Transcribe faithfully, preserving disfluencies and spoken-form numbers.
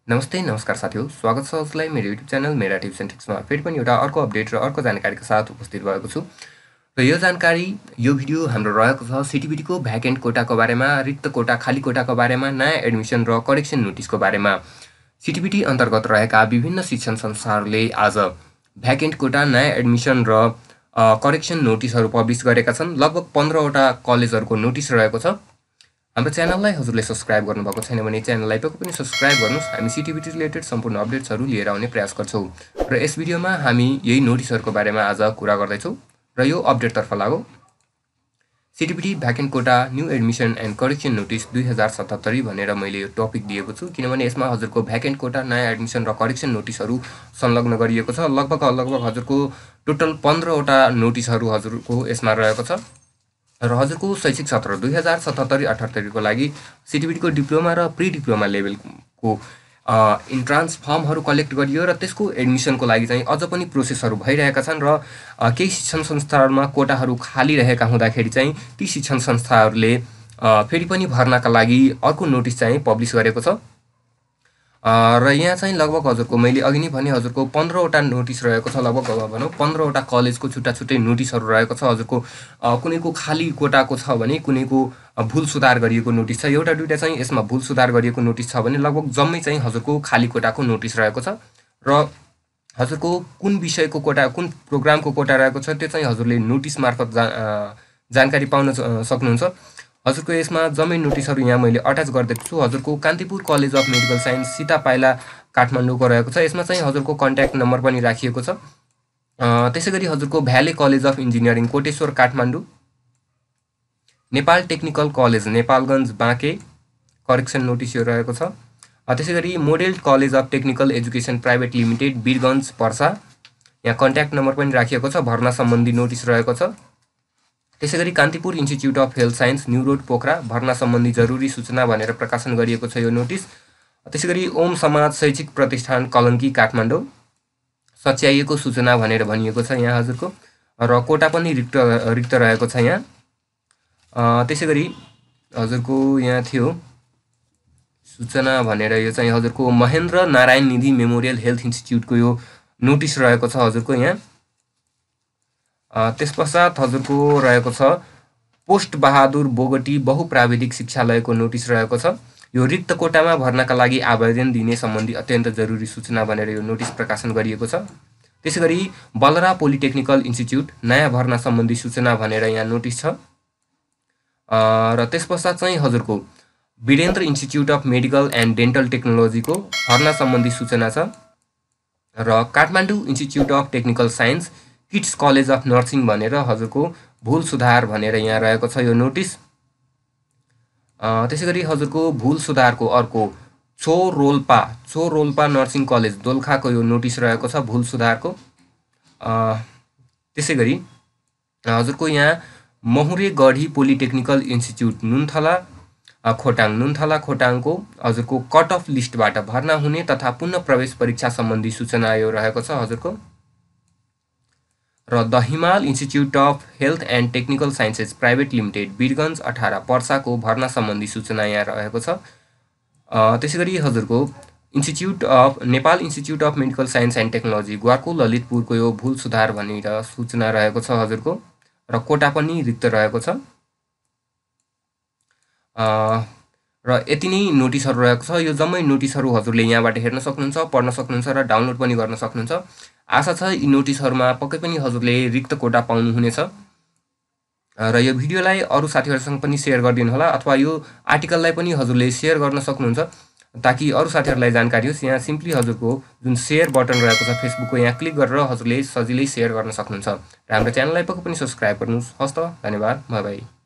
नमस्ते नमस्कार साथीहरु, स्वागत छ हजुरलाई मेरो YouTube channel Mera tips and ट्रिक्समा फेरि पनि एउटा अर्को अपडेट र अर्को जानकारीका साथ उपस्थित भएको छु। र यो जानकारी यो भिडियो हाम्रो रहेको छ सीटीबीटी को भ्याकेन्ट कोटाको बारेमा, रिक्त कोटा खाली कोटाको बारेमा, नयाँ एडमिसन र करेक्सन नोटिसको बारेमा। सीटीबीटी अन्तर्गत रहेका विभिन्न शिक्षण संस्थाहरूले आज भ्याकेन्ट कोटा, नयाँ एडमिसन र करेक्सन नोटिसहरू पब्लिस गरेका छन्। लगभग पन्ध्र वटा कलेजहरूको नोटिस रहेको छ। हाम्रो च्यानललाई हजुरले सब्स्क्राइब गर्नुभएको छैन भने च्यानललाई पक्कै पनि सब्स्क्राइब गर्नुस्। हामी सीटीबीटी रिलेटेड सम्पूर्ण अपडेट्सहरू लिएर आउने प्रयास गर्छौँ र यस भिडियोमा हामी यही नोटिसहरूको बारेमा आज कुरा गर्दैछौँ र यो अपडेटतर्फ लागौँ। CTEVT vacant quota new admission and correction notice दुई हजार सतहत्तरी भनेर मैले यो टपिक दिएको छु, किनभने यसमा हजुरको भ्याकेन्ट कोटा, नयाँ एडमिसन र करेक्सन नोटिसहरू संलग्न गरिएको छ। लगभग लगभग हजुरको टोटल पन्ध्रवटा नोटिसहरू हजुरको यसमा रहेको छ र हजुरको शैक्षिक सत्र दुई हजार सतहत्तरी अठहत्तरीको लागि सीटीबीटीको डिप्लोमा र प्री डिप्लोमा लेभलको इन्ट्रान्स फर्महरू कलेक्ट गरियो र त्यसको एडमिसनको लागि चाहिँ अझ पनि प्रोसेसहरू भइरहेका छन् र केही शिक्षण संस्थाहरूमा कोटाहरू खाली रहेका हुँदाखेरि चाहिँ ती शिक्षण संस्थाहरूले फेरि पनि भर्नाका लागि अर्को नोटिस चाहिँ पब्लिस गरेको छ। र यहाँ चाहिँ लगभग हजुरको मैले अघि नै भने हजुरको पन्ध्रवटा नोटिस रहेको छ। लगभग भनौँ पन्ध्रवटा कलेजको छुट्टा छुट्टै नोटिसहरू रहेको छ। हजुरको कुनैको खाली कोटाको छ भने कुनैको भुल सुधार गरिएको नोटिस छ, एउटा दुईटा चाहिँ यसमा भुल सुधार गरिएको नोटिस छ भने लगभग जम्मै चाहिँ हजुरको खाली कोटाको नोटिस रहेको छ। र हजुरको कुन विषयको कोटा, कुन प्रोग्रामको कोटा रहेको छ त्यो चाहिँ हजुरले नोटिस मार्फत जा जानकारी पाउन सक्नुहुन्छ। हजुरको यसमा जम्मै नोटिसहरू यहाँ मैले अट्याच गरिदिएको छु। हजुरको Kantipur college of medical science Sitapaila काठमाडौँको रहेको छ। यसमा चाहिँ हजुरको कन्ट्याक्ट नम्बर पनि राखिएको छ। त्यसै गरी हजुरको valley college of engineering Koteshwor Kathmandu, Nepal technical college Nepalgunj Banke correction notice यो रहेको छ। त्यसै गरी model college of technical education private limited Birgunj Parsa, यहाँ कन्ट्याक्ट नम्बर पनि राखिएको छ, भर्ना सम्बन्धी नोटिस रहेको छ। त्यसै गरी Kantipur institute of health science new road Pokhara, भर्ना सम्बन्धी जरुरी सूचना भनेर प्रकाशन गरिएको छ यो नोटिस। त्यसै गरी ओम समाज शैक्षिक प्रतिष्ठान कलङ्की काठमाडौँ, सच्याइएको सूचना भनेर भनिएको छ यहाँ हजुरको, र कोटा पनि रिक्त रिक्त रहेको छ यहाँ। त्यसै गरी हजुरको यहाँ थियो सूचना भनेर यो चाहिँ हजुरको महेन्द्र नारायण निधि मेमोरियल हेल्थ इन्स्टिच्युटको यो नोटिस रहेको छ हजुरको यहाँ। त्यस पश्चात हजुरको रहेको छ पोस्ट बहादुर बोगटी बहुप्राविधिक शिक्षालयको नोटिस रहेको छ। यो रिक्त कोटामा भर्नाका लागि आवेदन दिने सम्बन्धी अत्यन्त जरुरी सूचना भनेर यो नोटिस प्रकाशन गरिएको छ। त्यसै गरी बलरा पोलिटेक्निकल इन्स्टिच्युट नयाँ भर्ना सम्बन्धी सूचना भनेर यहाँ नोटिस छ। र त्यस पश्चात चाहिँ हजुरको Birendra institute of medical and dental टेक्नोलोजीको भर्ना सम्बन्धी सूचना छ। र Kathmandu institute of technical science kids college of nursing भनेर हजुरको भुल सुधार भनेर यहाँ रहेको छ यो नोटिस। त्यसै गरी हजुरको भुल सुधारको अर्को छो रोल्पा छो रोल्पा नर्सिङ कलेज दोलखाको यो नोटिस रहेको छ भुल सुधारको। त्यसै गरी हजुरको यहाँ महुरे गढी पोलिटेक्निकल इन्स्टिच्युट नुनथला खोटाङ नुनथला खोटाङको हजुरको कट अफ लिस्टबाट भर्ना हुने तथा पुनः प्रवेश परीक्षा सम्बन्धी सूचना यो रहेको छ हजुरको। र the Himal institute of health and technical sciences private limited Birgunj अठार पर्साको भर्ना सम्बन्धी सूचना यहाँ रहेको छ। त्यसै गरी हजुरको institute of Nepal institute of medical science and technology ग्वाको ललितपुरको यो भुल सुधार भनेर सूचना रहेको छ हजुरको, र कोटा पनि रिक्त रहेको छ। र यति नै नोटिसहरू रहेको छ। यो जम्मै नोटिसहरू हजुरले यहाँबाट हेर्न सक्नुहुन्छ, पढ्न सक्नुहुन्छ र डाउनलोड पनि गर्न सक्नुहुन्छ। आशा छ यी नोटिसहरूमा पक्कै पनि हजुरले रिक्त कोटा पाउनुहुनेछ। र यो भिडियोलाई अरू साथीहरूसँग पनि सेयर गरिदिनु होला, अथवा यो आर्टिकललाई पनि हजुरले सेयर गर्न सक्नुहुन्छ ताकि अरू साथीहरूलाई जानकारी होस्। यहाँ सिम्पली हजुरको जुन सेयर बटन रहेको छ फेसबुकको, यहाँ क्लिक गरेर हजुरले सजिलै सेयर गर्न सक्नुहुन्छ। र हाम्रो च्यानललाई पक्कै पनि सब्स्क्राइब गर्नुहोस्। हस् त, धन्यवाद, बाई बाई।